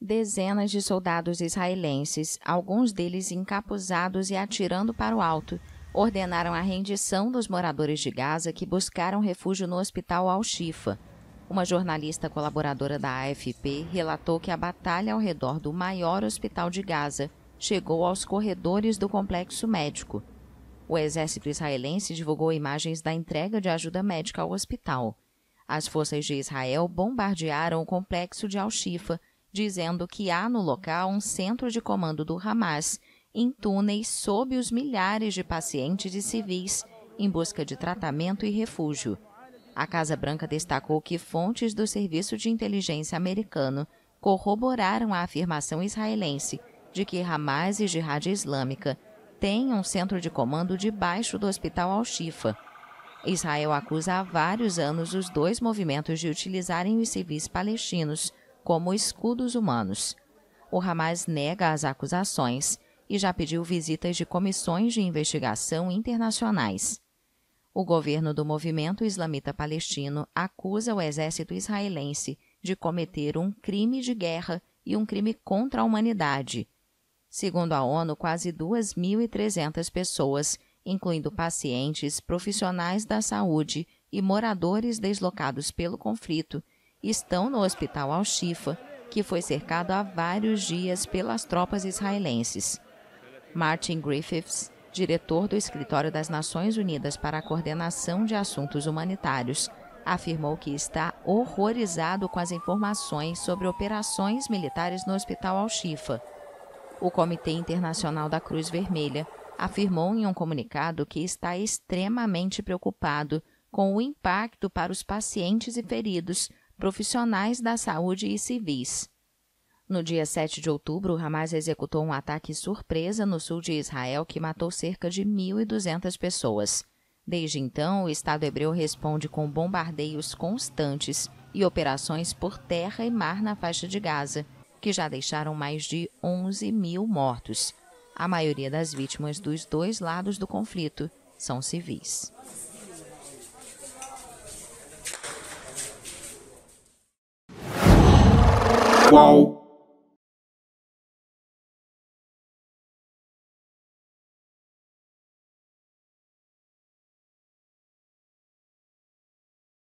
Dezenas de soldados israelenses, alguns deles encapuzados e atirando para o alto, ordenaram a rendição dos moradores de Gaza que buscaram refúgio no hospital Al-Shifa. Uma jornalista colaboradora da AFP relatou que a batalha ao redor do maior hospital de Gaza chegou aos corredores do complexo médico. O exército israelense divulgou imagens da entrega de ajuda médica ao hospital. As forças de Israel bombardearam o complexo de Al-Shifa, dizendo que há no local um centro de comando do Hamas, em túneis sob os milhares de pacientes e civis em busca de tratamento e refúgio. A Casa Branca destacou que fontes do Serviço de Inteligência americano corroboraram a afirmação israelense de que Hamas e Jihad Islâmica têm um centro de comando debaixo do hospital Al-Shifa. Israel acusa há vários anos os dois movimentos de utilizarem os civis palestinos como escudos humanos. O Hamas nega as acusações e já pediu visitas de comissões de investigação internacionais. O governo do movimento islamita palestino acusa o exército israelense de cometer um crime de guerra e um crime contra a humanidade. Segundo a ONU, quase 2.300 pessoas, incluindo pacientes, profissionais da saúde e moradores deslocados pelo conflito, estão no hospital Al-Shifa, que foi cercado há vários dias pelas tropas israelenses. Martin Griffiths, diretor do Escritório das Nações Unidas para a Coordenação de Assuntos Humanitários, afirmou que está horrorizado com as informações sobre operações militares no hospital Al-Shifa. O Comitê Internacional da Cruz Vermelha afirmou em um comunicado que está extremamente preocupado com o impacto para os pacientes e feridos, profissionais da saúde e civis. No dia 7 de outubro, o Hamas executou um ataque surpresa no sul de Israel que matou cerca de 1.200 pessoas. Desde então, o Estado hebreu responde com bombardeios constantes e operações por terra e mar na faixa de Gaza, que já deixaram mais de 11.000 mortos. A maioria das vítimas dos dois lados do conflito são civis. Uau!